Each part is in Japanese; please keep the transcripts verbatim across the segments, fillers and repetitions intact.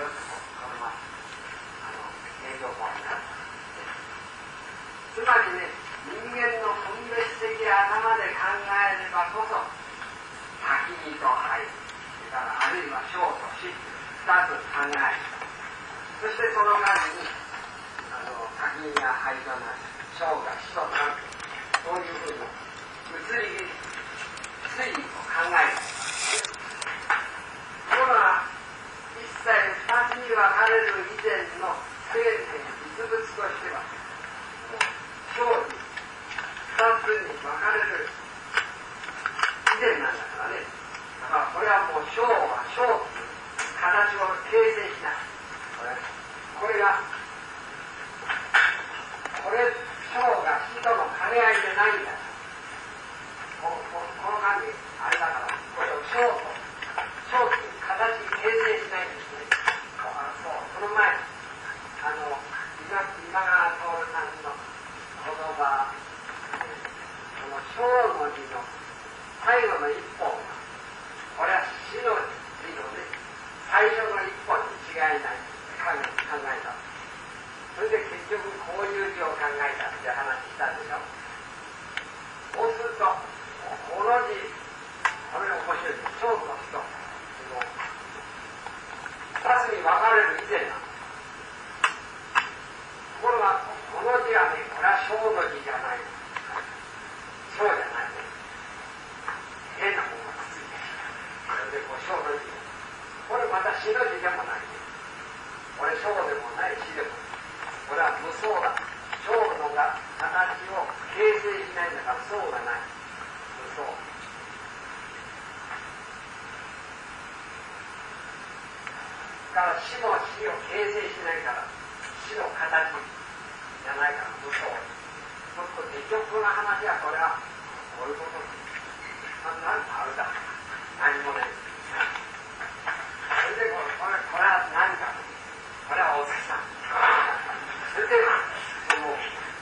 よとこのままあの現状法になった。つまりね、人間の分別的頭で考えればこそ滝にと灰、それからあるいは小と死、二つ考え、そしてその間にあの滝が灰となる、小が死となる、そういうふうに物理推理を考える。ところが一切二つに分かれる以前の生命実物としては小に二つに分かれる以前なんだからね。だからこれはもう小は小という形を形成しない。これこれがこれ小が死との兼ね合いでないんだ。こここの感じあれだからこれを小と小という形に形成しないんですね。そうその前あの今今川徹さんの言葉、この小の字の最後の一本はこれは死の字のね最初の一本に違いない考えた。それで結局こういう字を考えたって話したでしょ。そうするとこの字これが面白いです。小と死と二つに分かれる以前なんです。ところがこの字はね、これは小の字じゃない。小じゃないね。変なものがくっついてきた。それでこう小の字。これまた死の字でもないね。これ小でもない死でもない。これは無相だ。小のが形を形成しないんだから相がない。無相。だから死も死を形成しないから死の形じゃないから無相。ちょっと結局の話はこれはこういうことです。なんかあるだ。何もない。それでこれ、これ、これは何か。これは大月さん。それで、その、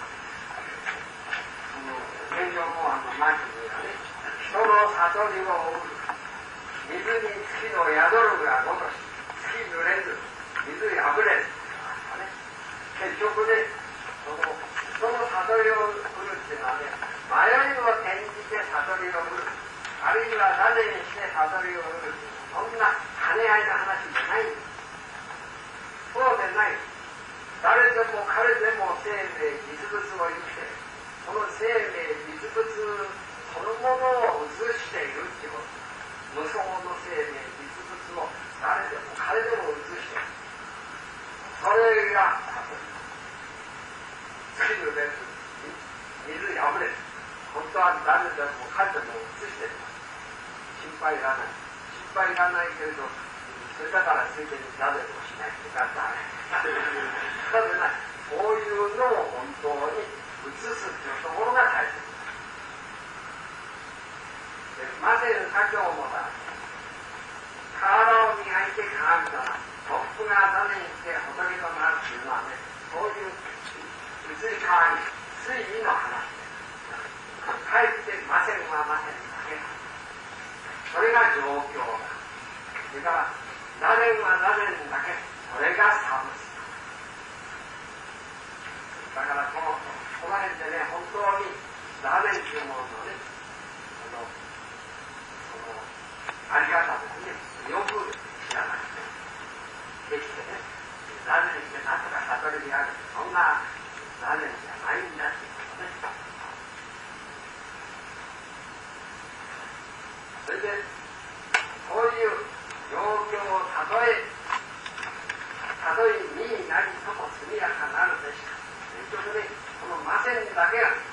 その、現状公安の前にはね、人の悟りを追う。水に月の宿るがごとし、月濡れず、水破れる。結局ね、その、人の悟りを売るっていうのはね、迷いを転じて悟りを売る。あるいはなぜにして悟りを売る。そんな兼ね合いの話じゃないんです。そうでない。誰でも彼でも生命実物を生きて、その生命実物そのものを映しているっていうこと。無相の生命実物を誰でも彼でも映している。それが悟り。月濡れず、水破れる。本当は誰でも彼でも映している。心配いらない。心配いらないけれど、それだからついでに誰でもしないってだったらね。そうでない。こういうのを本当に映すっていうところが大切です。まず左京もだ、体を磨いて鏡となる。トップが種にして仏となるっていうのはね、そういう移り変わり、推移の話です。かえってませんはませんだけだ。それが状況だ。それからなぜんはなぜんだけ、それが差物だ。だからこのこの辺でね、本当になぜんというもののね、そのそのあり方ですね、よく知らなくてできてね、なぜにしてなんとか悟りにある、そんななぜんじゃないんだっていうことね。それでこういう状況をたとえたとえになりとも速やかなるでしか、結局ね、この魔線だけが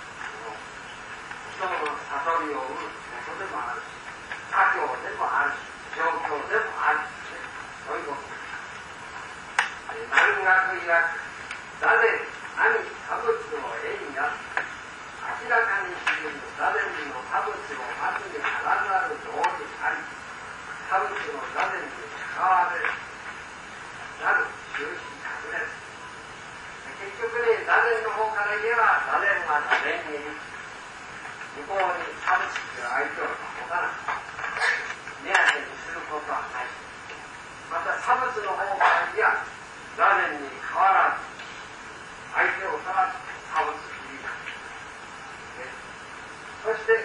人の悟りを生むことでもあるし、他境でもあるし、状況でもあるし、ね、そういうことです。南学曰く、座禅何他物を縁が明らかに知る座禅の他物を待つにあらざる道理あり、他物の座禅に関われるなる終始隠れる。結局ね、座禅の方から言えば座禅は座禅にいる。向こうに他物という相手を持たない。目当てにすることはない。また差物の方がいや誰に変わらず相手を探す差別主義だ。そして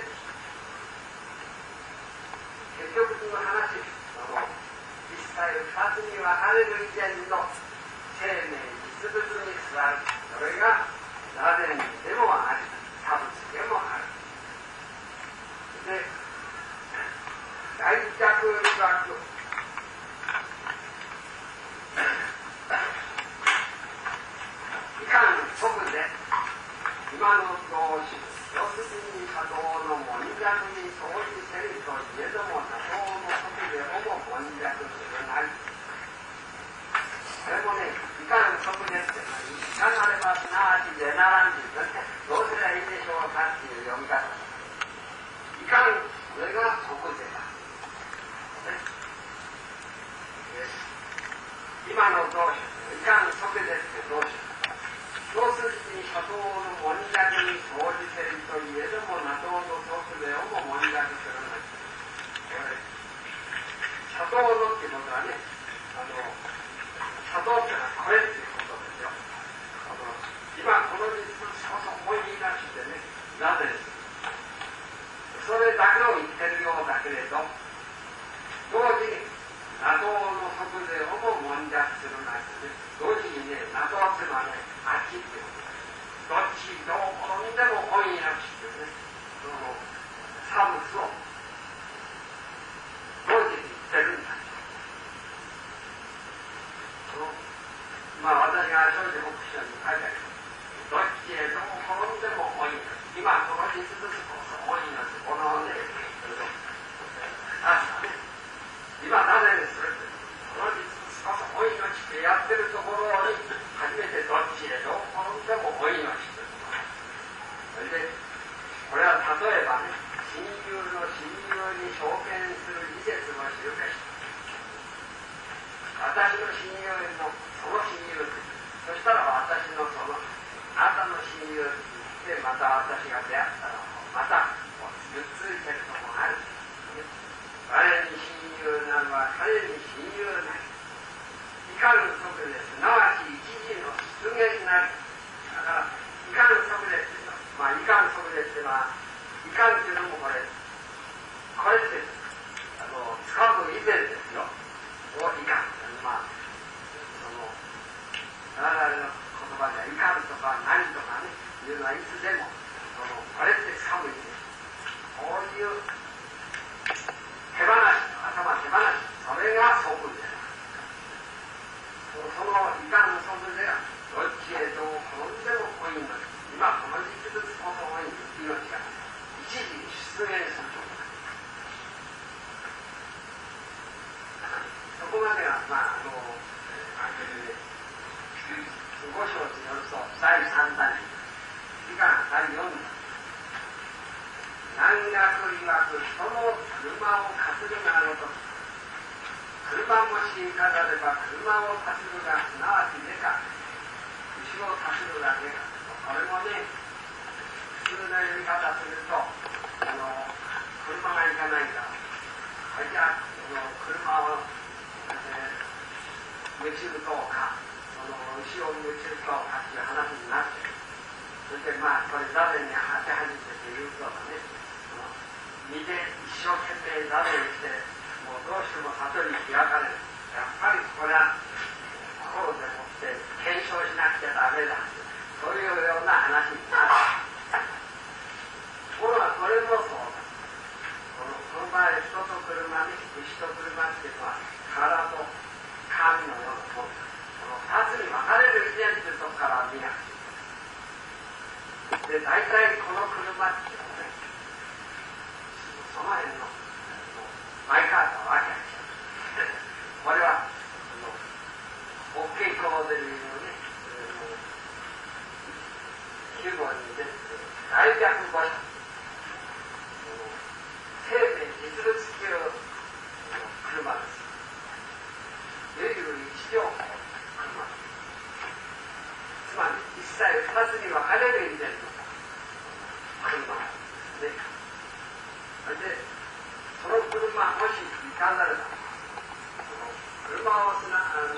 結局の話、その実際二つに分かれる以前の生命実物に座る、それが螺旋でもある、差物でもある。で、大逆曰くいかん即で今の同士四筋に波動の門弱に生じせるといえども多少の即でも門弱するなり。これもね、いかん即でっていかなればすなわちでならんでどうすればいいでしょうかっていう読み方。いかん、それが即でだ。今の同士、いかん即でって同士。小筋に波動の門弱に生じているといえども、波動の小筋をも門弱するのです。波動のっていうことはね、あの、波動っていうのはこれっていうことですよ。あの今この実物こそ本意なしでね、なぜです。それだけを言ってるようだけれど、同時に波動の即税をも門弱するなしで、同時にね、波動っていうのはね、あっちっていうことです。どっちどう転んでも本意なしっていうね、その差物を同時に言ってるんだ。そのまあ私が少女国書に書いてある。どっちへどう転んでも本意なし。今この実物こそ本意なし。このね、あね、今なぜそれってこの実物こそ本意なしってやってるところに初めてどっちへどう転んでも本意なしってそれでこれは例えばね、親友の親友に証券する理説を知るべし。私の親友のその親友そしたら私のそのあなたの親友でまた私が出会ったらまたくっついてるのもある。我に親友なのは彼に親友なり。いかん即ですなわち一時の出現なり。だからいかん即ですっていうのは、まあいかん即ですっていうのはいかんっていうのもこれこれってあの使う以前ですよ。いかん。まあその我々の言葉ではいかんとか何とかねいうのはいつでもそのこれって使う意味です。こういう手放し頭手放しそれが即である。そのいかん即ではどっちへどう転んでも本意の今この実物こそ本意の命が一時に出現すると。そこまではまああのあのご章によるとだいさんだん以下だいよんだん南学曰く人の車を担ぐがのと車もし飾れば車を担ぐがすなわちでか牛を担ぐだけか。これもね普通の読み方するとあの車がいかないからあじゃあその車を夢中とかその牛を夢中とかっていう話になってそしてまあこれ誰に当てはめてということがね見て一生懸命誰にしてもうどうしても悟りに開かれる。やっぱりこれは心でもって検証しなくちゃダメだそういうような話になる。ところがこれもそうだ。このその場合人と車に牛と車っていうのは体と神のようなものだ。この二つに分かれる以前というとこから見なくちゃで大体この車っていうのはねその辺のマイカーと分けちゃうこれは大きいコーデルのね規模に出て大逆語者生命実物級の車です。いわゆる一両車つまり一切二つに分かれる以前の車ですね。それでその車もしいかなればその車をつなあの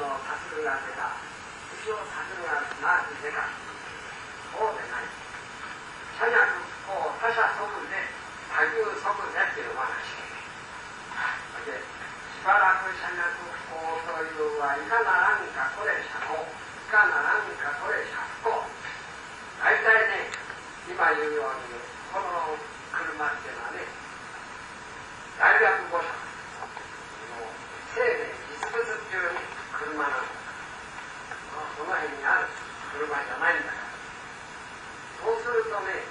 るが出た。口をさするがなぜでか。そうでない。社略こう他者即で多重即でっていうお話。でしばらく社略こうというはいかならんかこれ社交、いかならんかこれ社不幸。大体ね、今言うようにこの車っていうのはね、大学語社生命実物っていう車なんだ。その辺にある車じゃないんだから。そうするとね、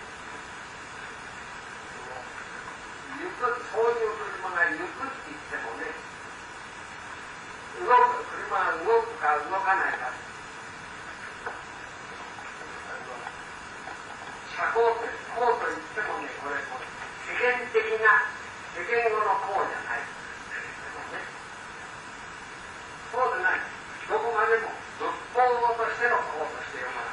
行く、そういう車が行くって言ってもね、動く、車が動くか動かないか。社交と、こうと言ってもね、これも世間的な、世間語のこうじゃない。そうでない。どこまでも仏法語としてのこうとして読まない。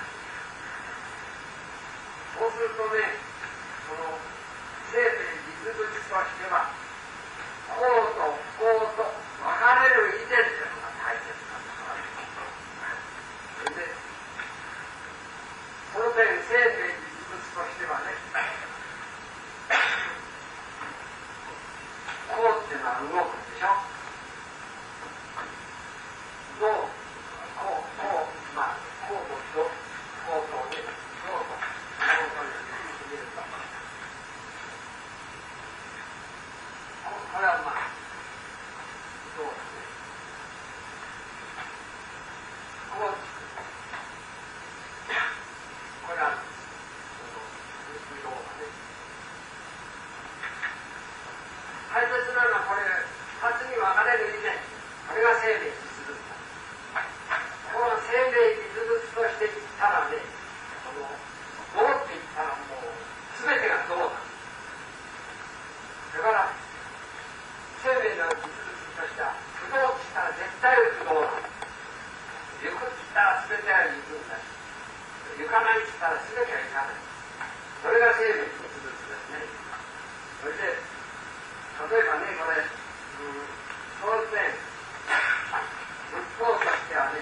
そうするとね、その生命実物としては、こうと不幸と分かれる以前というのが大切なんだから。それで、当然生命実物としてはね、こうっていうのは動くでしょ。どう、こう、こう、まあ、こうとど、こうとね、どうと、こうとに見ると、これはまあ、どうですね。こう、これは、その、運動がね。大切なのはこれ、二つに分かれる以前、これが生命実物だ。この生命実物として言ったらね、その、どうって言ったらもう、すべてがどうだ。だから、生命の実物としては、不動って言ったら絶対不動だ。行くって言ったらすべては行くんだし、行かないって言ったらすべては行かない。それが生命実物ですね。それで、例えばね、これ、うん、当然、仏法としてはね、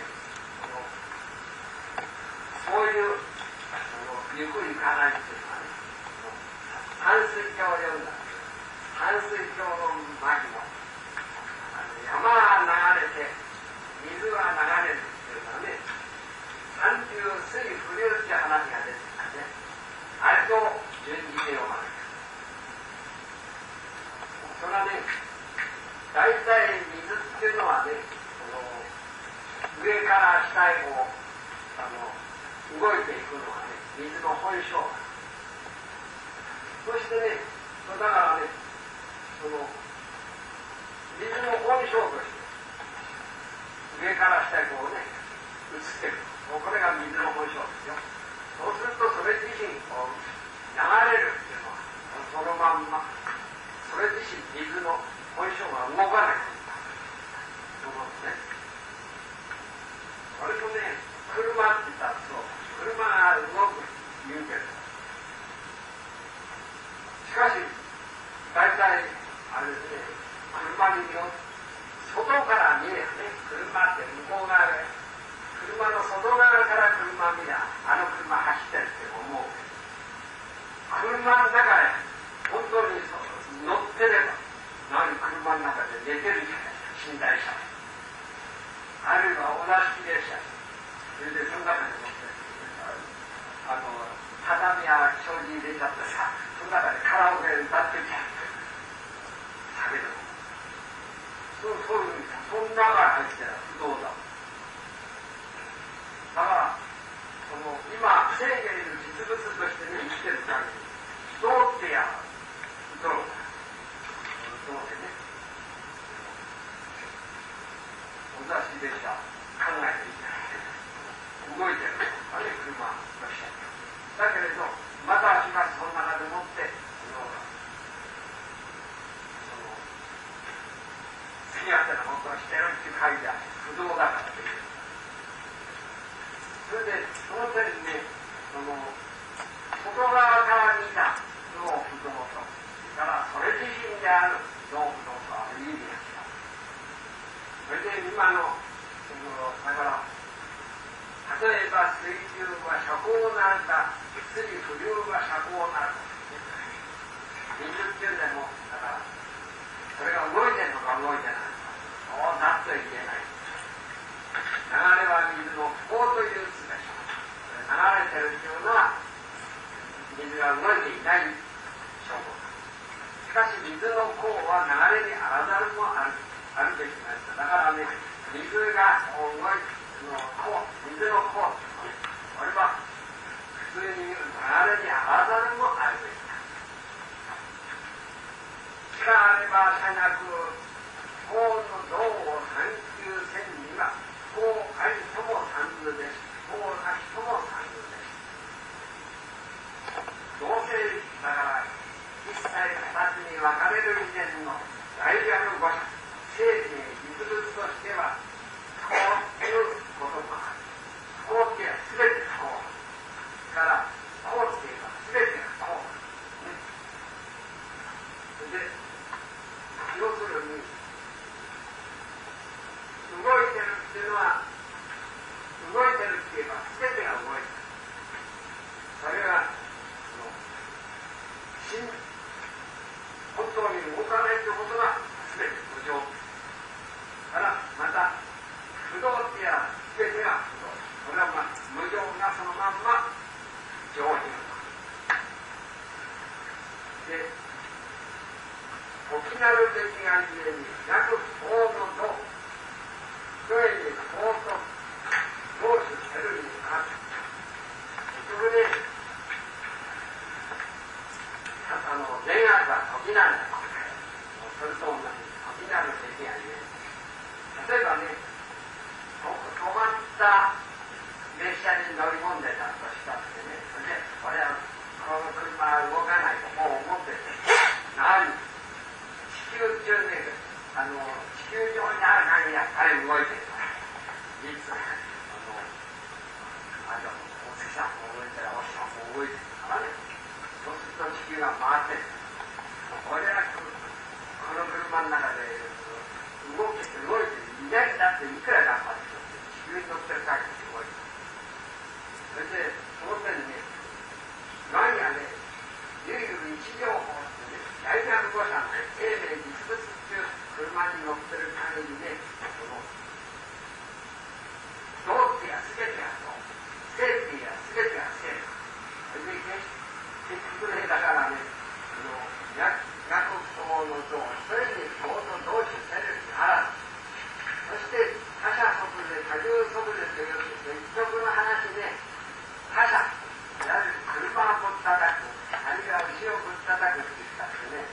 そういう、行く行かないっていうのはね、淡水橋を読んだ。淡水橋の巻の、山は流れて、水は流れるっていうのはね、三流水不流っていう話が出てきたね。あれと順次で読まない。それはね、大体水っていうのはね、その上から下へこう、あの、動いていくのはね、水の本性だ。そしてね、だからね、その、水の本性として、上から下へこうね、移っていく。これが水の本性ですよ。そうすると、それ自身、こう、流れるっていうのは、そのまんま、それ自身、水の本性が動かない。そのね、それとね、車って言ったらそう、車が動く言うけど、しかし、大体、あれですね、車によ、外から見ればね、車って向こう側で、車の外側から車見りゃ、あの車走ってるって思うけど、車の中で、本当に乗ってれば、何車の中で寝てるじゃないですか、寝台車。あるいはお座敷列車。それでその中で乗って、あの、畳や障子入れちゃってさ、その中でカラオケで歌ってちゃう。だけど、そう、そういう、そんな中に入ってたら不動だ。だから、その、今、生命の実物として生きてる限り、不動ってや、不動だ。不動でね。お座敷列車、考えていただいて、動いてる。あれ、車として。だけれど、またしかしその中でもって、その、好き勝手なことをしてるっていう限りは不動だから。 例えば水流は遮光なるか、水不流は遮光なるか。水っていうのも、だから、それが動いてるのか動いてないのか、そうだと言えない。流れは水のこうという術でしょう。流れてるというのは、水が動いていない証拠。しかし水のこうは流れにあらざるもある、あるべきなんです。だからね、水がこう動いて、のこう、水のこう、これは普通に言う流れにあらざるもあるべきだ。しかあれば、社学、こうの道を探求せんには、こうありとも三途です。こうなしとも三途です。どうせだから一切二つに分かれる以前の大学語者、生命実物としては不幸ということもある。不幸っていうのは全て不幸から不幸っていうのは全てが不幸、ね、で要するに動いてるっていうのは動いてるって言えば全てが動いてる。それは本当に動かないということが全て無常からまた不動っていうのは全てが不動。これは、まあ、無常がそのまんま常にで起きなるべきがゆえに約法の道それに法と同種せるにある。それであの善悪は時なるそれと同じ時なるべきがゆえに例えばね止まった列車に乗り込んでたとしたってねそれで俺はこの車は動かないともう思ってて何地球中で、ね、あの地球上にある限りはあれ動いてるからいつあのあのお月さんも動いてるお日さんも動いてるからねそうすると地球が回ってる俺はこの車の中で動けて動いていないんだっていくら頑張って地球に乗ってる限り動いてる。それでその点ね何やね唯一一情報ってね大学語者のね生命実物っていう車に乗ってる限りねその道ってや全てが道生ってや全てが生それで結局ねだからね約法の道それに法と同種せるにあらずそして他者即是多重即是という結局の話ね他者いわゆる車をぶったたくあるいは牛をぶったたくって言ったってね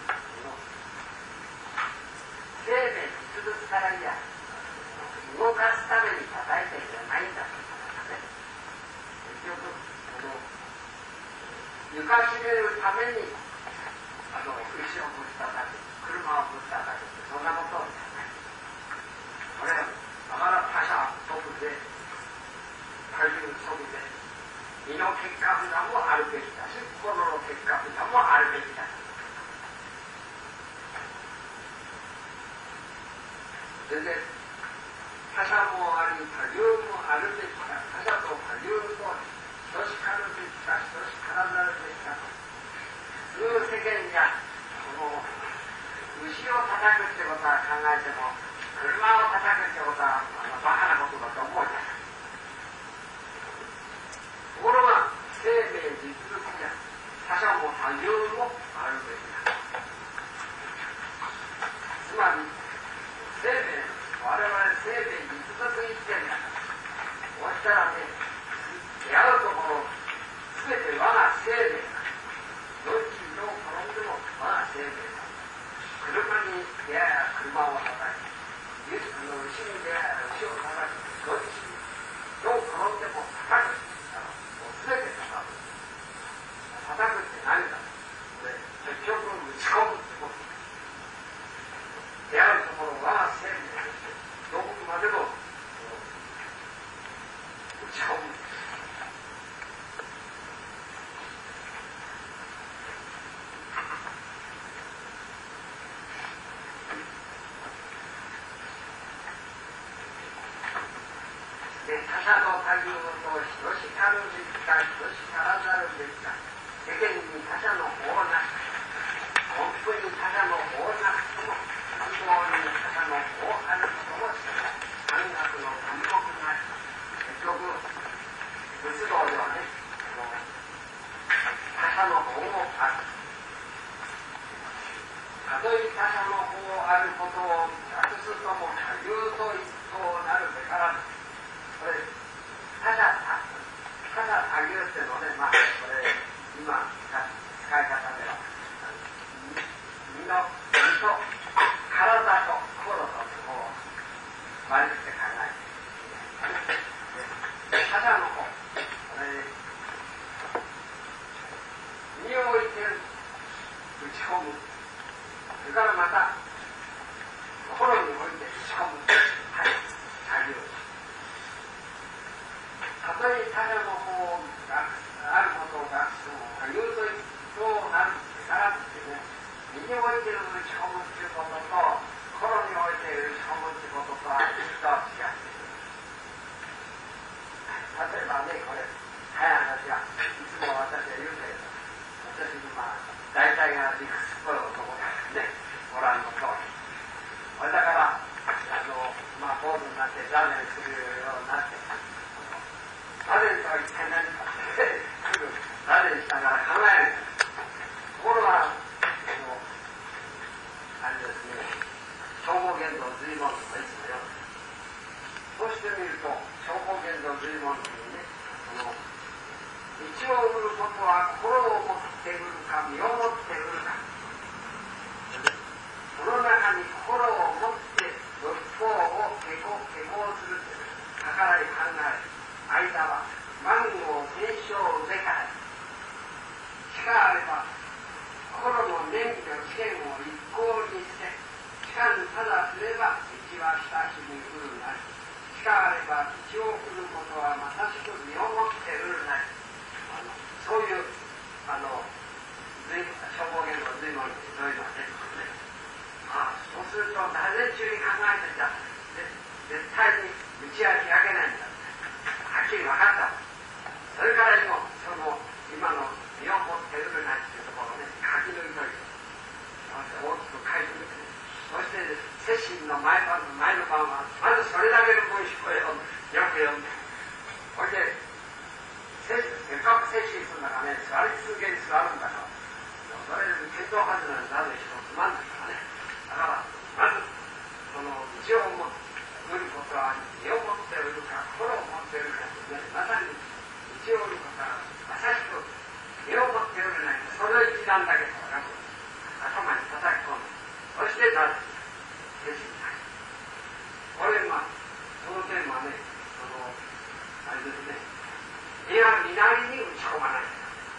生命実物からいや動かすために叩いてるんじゃないんだというね結局この床しめるためにあの牛をぶったたく車をぶったたくってそんなことじゃないこれはだから他者即で多重即で身の結果札もあるべきだし心の結果札もあるべきだそれで他者もあり多重もあるべきだ他者と多重と等しかるべきだ等しからざるべきだという世間やこの牛を叩くってことは考えても車を叩くってことはあのバカなことだと思うじゃないところが生命実物や他者も多重もあるべきだつまり生命我々生命実物一点だこうしたらね出会うところ全て我が生命だどっちにどう転んでも我が生命だ車に出会えば車を叩き牛に出会えば牛を叩きどっちにどう転んでも叩く全て叩く叩くって何だ結局打ち込むってこと出会うところは生命としてどこまでも打ち込むでで他者の他義とよしかるべきかよしからざるべきか世間に他者の法なし本当に他者の法なくとも本当に他者の法あることも山岳の暗黙なし結局仏道ではね他者の法もあるたとえ他者の法あることをなくすとも他有と一等なるべからずこれ他者他者他有っていうのねまあこれ今使い方では身の身と体と心とこう割り振って考えて他者の方これ身を置いて打ち込むそれからまた心に置いて打ち込むはい作業たとえ他者の方があることが言うとそうなるからってね身に置いて打ち込むっていうことと心に置いて打ち込むっていうこととは違って例えばねこれ早い話がいつも私は言うけれど私にまあ大体が理屈っぽい男だねご覧の通りこれだからあのまあ坊主になって座禅するようになって座禅とは一体何かってすぐ座禅しながら考えるところがあれですね長方言動随文とかいつもよそうしてみると長方言動随文というねその道を売ることは心を持って売るか身を持って売るかその中に心を持って六方を下校下校するという計らい考え間は万を戦勝べからしかあれば心の念と知見を一向にしてしかんただすれば道は親しみうるなりしかあれば道を振ることはまさしく身をもってうるなりあのそういうあの消防言語随分そういうのが出てくるねああそうするとなぜ中に考えてた絶対に道は開けないんだはっきり分かったそれから今その今の身をもってうるなりっていうところをね書き抜いといて大きく書いてみてねそして接心の前番の前の番はまずそれだけの文章をよく読んでそれでせっかく接心するんだからね座り続けに座るんだからそれで見当外れになる人つまんないからねだからまずその道を持って売ることは身を持って売るか心を持って売るかですねまさに道を売ることはまさしく身を持って売るないそれを一段だけと頭に叩き込んでそしてなる接心だこれまあその点はねそのあれですね身は身なりに打ち込まない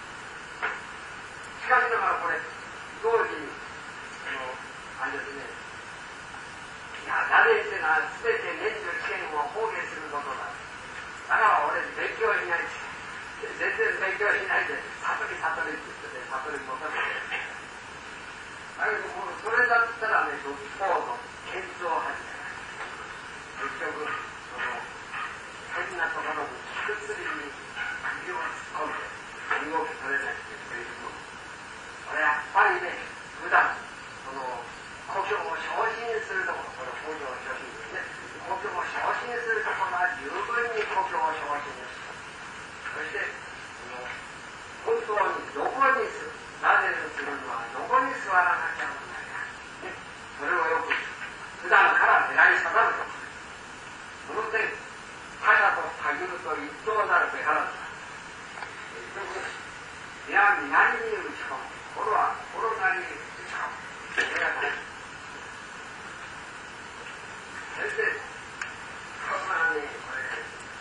しかしながらこれ同時にそのあれですねいや誰っていうのは全て念と知見を放下することだだから俺勉強しない全然勉強しないで悟り悟りって言ってね悟り求めてだけどもうそれだったらね六方の検討を始めます結局その変なところに薬に首を突っ込んで身動き取れないっていうのこれやっぱりね普段その故郷を昇進するところこれ故郷を昇進ですね故郷を昇進するところは十分に故郷を昇進するそして本当にどこになぜするのはどこに座らなきゃならないか、ね、それをよく普段から狙い定めるとその点他者と他有と一等なるべからずいや身なりに打ち込む心は心なりに打ち込むそれが大事そしてこれはねこれ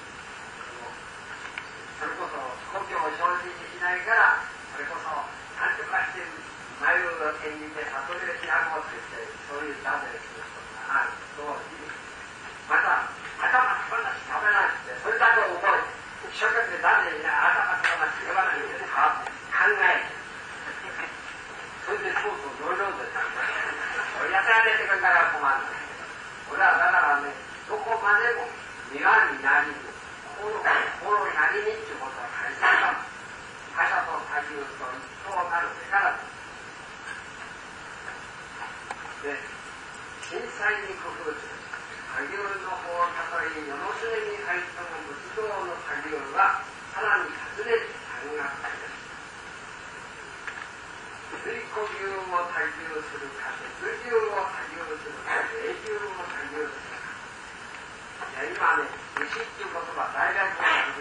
それこそ故郷を承認しないからそれこそ何とかして眉を手に入れて悟りをしなこうと言ってそういうダメをする人がある同時にまた頭つばなし食べないってそれだけ覚えて一生懸命ダメに頭つばなし食べないって考えてそれでそうそうノリノリでそれやってあげてくれたら困る俺はだからねどこまでも身は身なりに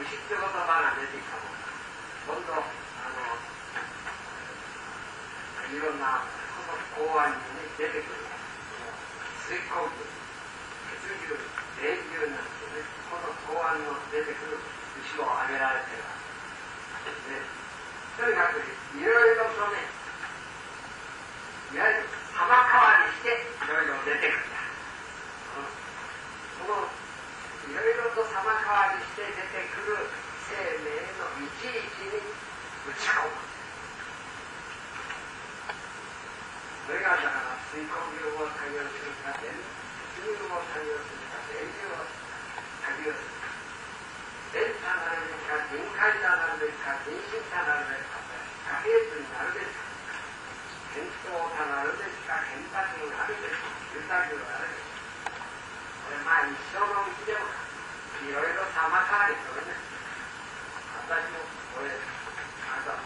牛って言葉が出てきたもん。今度、あの、いろんな公安に、ね、出てくる、水耕牛、血牛、霊牛なんてね、この公安の出てくる牛を挙げられてるわけです。とにかく、いろいろとね、いわゆる様変わりして、いろいろ出てくるんだ。その、いろいろと様変わりして出てくる生命のいちいちに打ち込む。それがだから水耕牛を作業するか、電流を作業するか、電流を作業するか、電多なるべきか、人海多なるべきか、人心多なるべきか、可平図になるべきか、健康多なるべきか、変化になるべきか、豊かになるべきか。これまあ一生のうちでもいろいろ様変わりするね。私もこれ、あと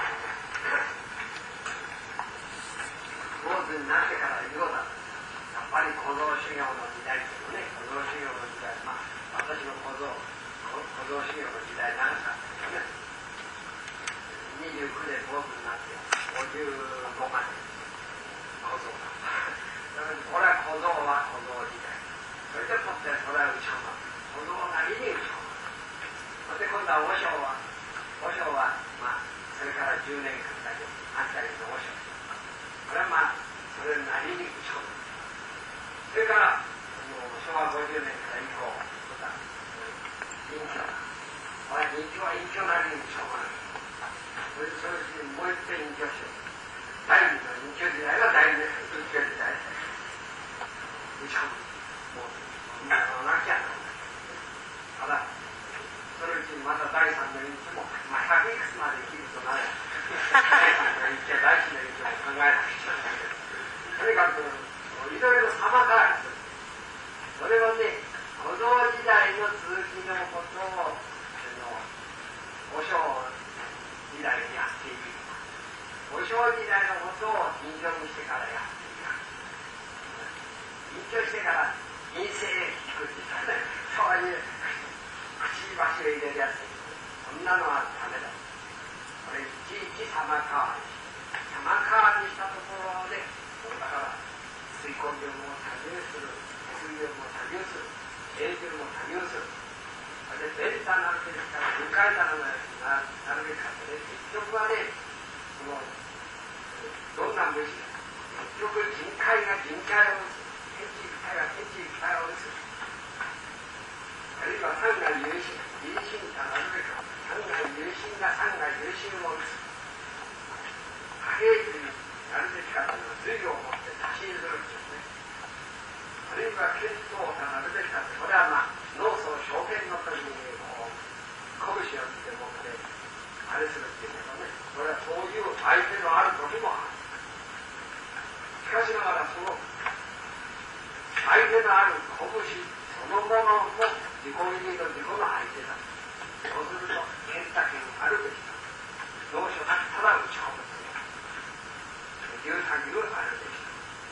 坊主になってから言うようだ。やっぱり小僧修行の時代っていうのね、小僧修行の時代、まあ私の小僧、小僧修行の時代長かったですよね。にじゅうきゅうで坊主になってごじゅうごまで小僧だ。だからこれは小僧は小僧時代。それでもってそれは打ち込む。小僧なりに打ち込む。そして今度は和尚は、和尚は、まあ、それからじゅうねんかんだけあったりの和尚。これはまあ、それなりに打ち込む。それから、もう昭和ごじゅうねんから以降、また、隠居だ。これは隠居は隠居なりに打ち込まない。それで、それでもう一遍隠居しよう。第二の隠居時代は第二の隠居時代。打ち込む。もう、そんなのなきゃなんだ。ただ、そのうちにまた第三の隠居も、まあ、ひゃくいくつまで生きるとなれば、第三の隠居、第四の隠居も考えなくちゃならないけど、とにかく、いろいろ様変わりする。それをね、小僧時代の続きのことを、和尚時代にやっていく。和尚時代のことを隠居にしてからやっていく。隠居してから陰性聞くって言ったらね、そういう口箸を入れるやつ、そんなのはダメだ。これいちいち様変わりし様変わりしたところで、だから水耕牛も多入する、血牛も多入する、霊牛も多入する。それで電多なるべきか、分解多なるべきかってね、結局はね、そのどんな虫だ。結局人海が人海を打つ。天地一体が天地一体を打つ。あるいは三が有心、有心となるべく、三が有心が三が有心を打つ。可平図になるべきかというのを随を持って足し譲るんですね。あるいは健康となるべきかって、これはまあ、脳素証券の時にこう、拳をつけて持って、あれするっていうけどね、これはそういう相手のある時もある。しかしながらその、相手のある拳そのものも自己意義と自己の相手だ。そうすると、健太健あるべきだ。どうしようなくただ打ち込むという。牛太牛あるべきだ。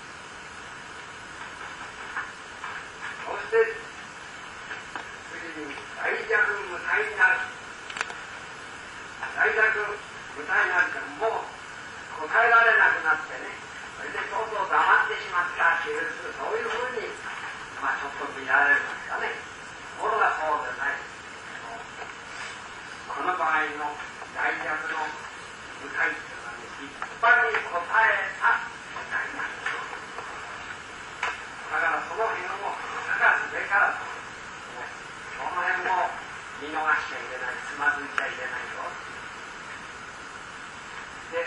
そして、次に大弱無体になる。大弱無体になるからもう答えられなくなってね。それでとうとう黙ってしまったっていう、そういうふうに、まあちょっと見られるんですかね。ところがそうでない。この場合の大弱の無体っていうのはね、一般に答えた無体なんです。だからその辺を探すべからと、その辺も見逃しちゃいけない、つまずいちゃいけないよ。で、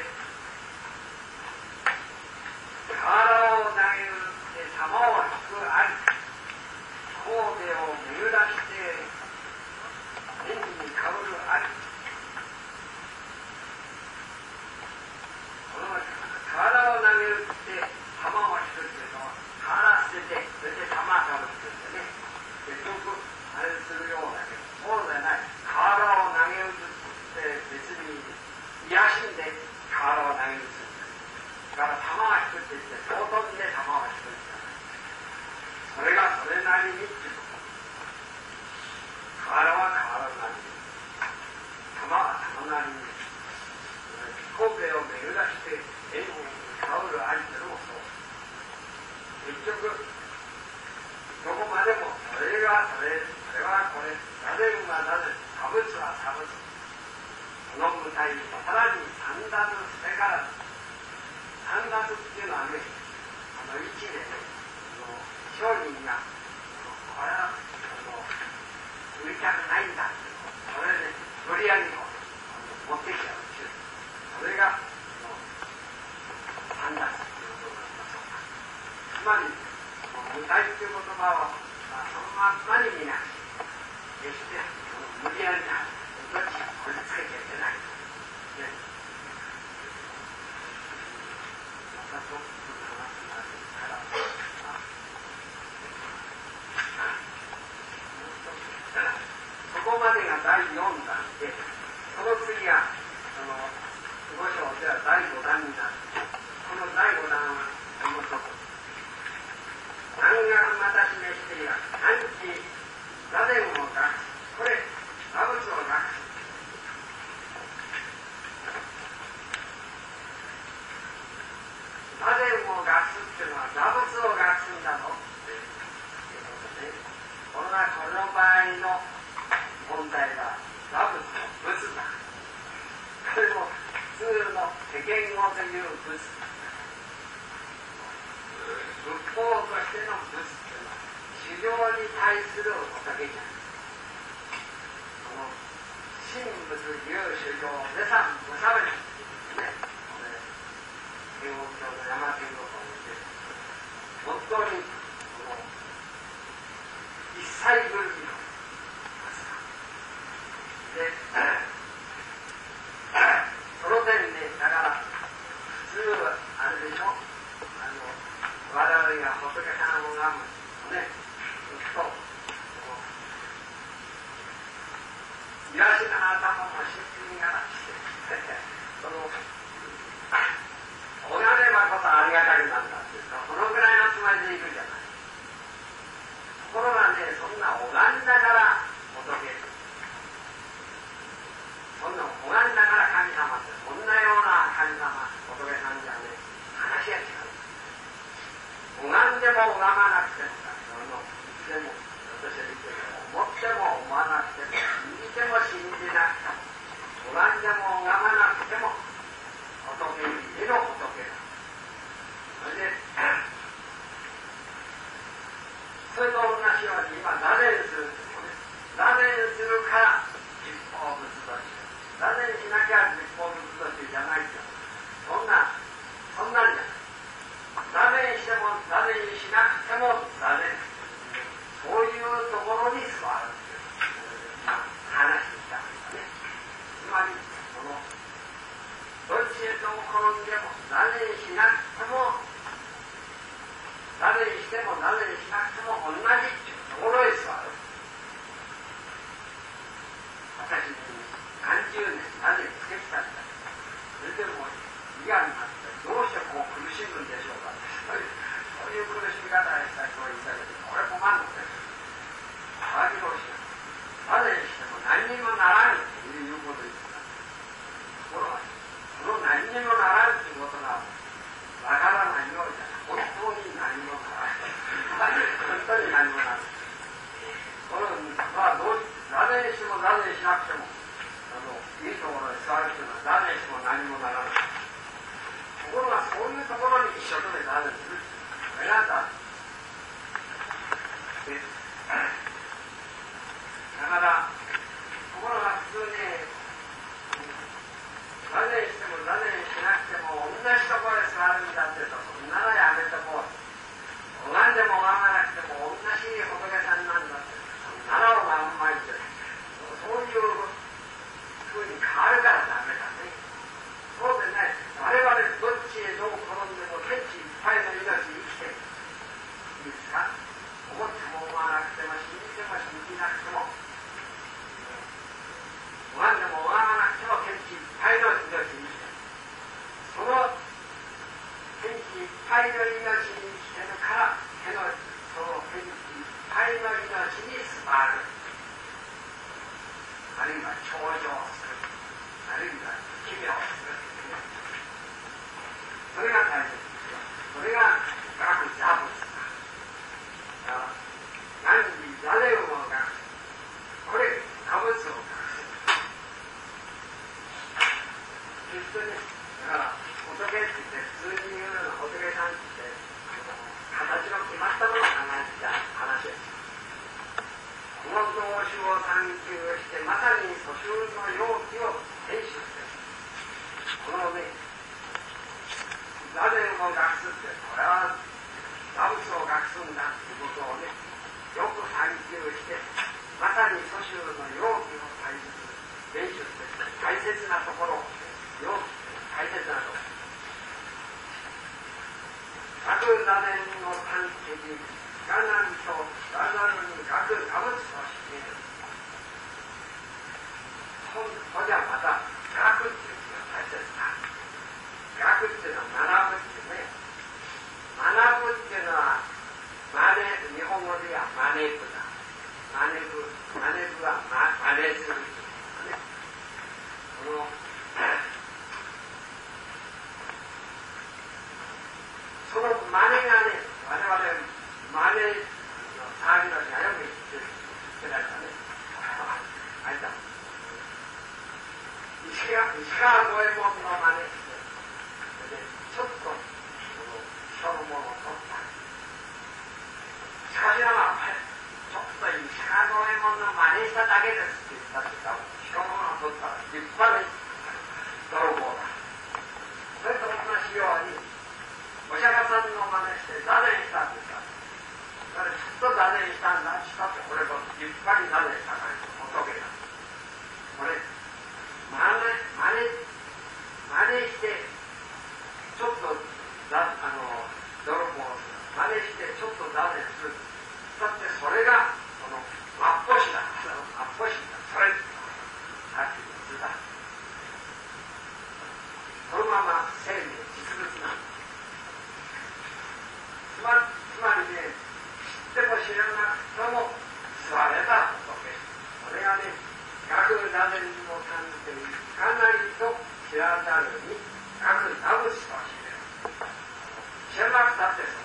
瓦を投げ打って玉を引くあり、神戸を巡らして天にかぶるあり。この瓦を投げ打って玉を引くっていうのは、瓦捨てて、それで玉をかぶってんでね、結局あれするようだけど、そうじゃない。瓦を投げ打つって座禅は座禅、差仏は差仏。この舞台にさらに三奪してから三奪っていうのはね、あの一でね、商人がこれは売りたくないんだってそれで無理やり持ってきちゃう。それが三奪っていうことになります。つまり舞台っていう言葉をそのまんまに見なくて決して無理やりなどっちがこれつけちゃいけない。ね、またちょっと話になるからそこまでがだいよんだんで、その次がそのご章ではだいごだんになる。このだいごだんはこのところ南学また示している暗記座禅を学す。これ座仏を学す。座禅を学すっていうのは座仏を学すんだろっていうことで、これはこの場合の問題は座仏の仏だ。これも普通の世間語という仏。仏法としての仏というのは修行に対する仏じゃない。その神仏有修行でさ無差別ですね。天国教の山天国を見て本当にこの一切分離の仏だ。でその点でだから普通あれでしょ、あの我々が仏様を拝むとね、ずっといわしな頭も真剣がなしてその拝めばこそありがたくなったっていうか、このぐらいのつもりでいくじゃない。ところがね、そんな拝んだから仏、そんな拝んだから神様って、そんなような神様仏さんじゃね、話が違う。拝んでも拝まなくてもか、そのいつでも私は言っても思っても思わなくても信じても信じなくても拝んでも拝まなくても仏にの仏だ。それでそれと同じように今座禅するってことです。座禅するから実法仏として座禅しなきゃ実法仏としてじゃないけど、そんなそんなんじゃない。座禅しても座禅しなくても座禅、そういうところに座るっていう話してきたんですね。つまりそのどっちへと転んでも座禅しなくても座禅しても座禅しなくても同じっていうところへ座る。私何十年座禅してきたんだ。それでも嫌になってどうしてこう苦しむんでしょうか。そういう苦しみ方をした人がいたけど、これ困るんです。騒ぎをしな座禅しても何にもならんということを言ってた。ところがその何にもならんということがわからないようじゃない。本当に何もならん。本当に何もならん。このまあどう座禅しても座禅しなくてもあのいいところに座るというのは座禅しても何もならない。ところがそういうところに一生懸命座禅する。これが座禅です。だからところが普通ね、座禅しても座禅しなくても同じところで座るんだって言うと、そんならやめとこう。拝んでも拝まなくても同じ仏さんなんだって、そんなら拝むまいって、そういうふうに変わるからダメだね。そうでね、我々どっちへどう転んでも天地いっぱいの命生きてる。いいですか？思っても思わなくても信じても信じなくても、拝んでも拝まなくても天地いっぱいの命に生きてる。その天地いっぱいの命に生きてるから手のその天地いっぱいの命に座る、あるいは頂上する、あるいは奇妙する、それが大切ですよ。それが学座仏だ。だから何時座禅を学ぶ、これころ、よ大切なところ。学座禅の端的、がなんと、がざるに学がぶつとしている。そこじゃまた、学っていうのが大切な。学っていうのは学ぶっていうね。学ぶっていうのは、まね、日本語ではまねぶだ。まねぶ、まねぶはま、まねするっていうね。この、その真似がね、我々、真似の騒ぎのやよみって言ってられたね。あれだ。石川、石川五右衛門の真似して、で、ちょっと、その、人のものを取った。しかしながら、ちょっと石川五右衛門の真似しただけですって言ったってさ、人のものを取ったら立派に泥棒だ。それと同じように、お釈迦さんの真似して座禅したんですか。それずっと座禅したんだ。したってこれと立派に座禅したから仏だ。これ、真似、真似、真似して、ちょっと、あの、泥棒をする。真似してちょっと座禅する。だってそれが、その、末法師だ。末法師だ。それ、はっきり言ってた。そのまま生命実物なんだ。つまりね、知っても知らなくとも座れば仏。それがね、学座禅の感じでいかなりと知らざるに学座仏としてる。知らなくたってそう。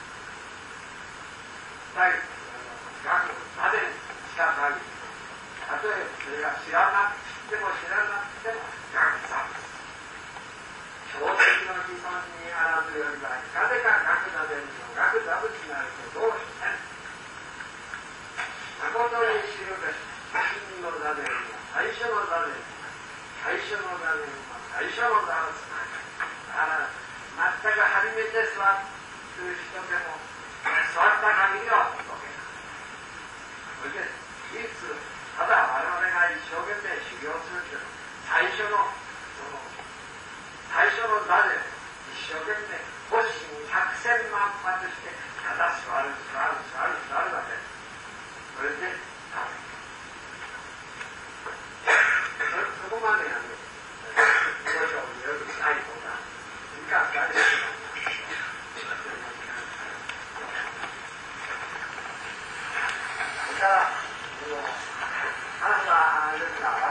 だい学座禅した限り、たとえそれが知らなく知っても知らなくても学座仏。正直の自尊にあらずよりは、いかでか学座禅の学座仏なるとどうして誠に知るべし、真の座禅は最初の座禅、最初の座禅は最初の座仏なんだ。だから、全く初めて座っている人でも、座った限りは仏だ。それで、いつ、ただ我々が一生懸命修行するけど、最初の、その、最初の座禅、一生懸命、発心百千万発して、ただ座る、座る、座る、座るだけ。それで、そこまでがね、五章による最後が、いかがでしょうか。それから、この、朝ですが、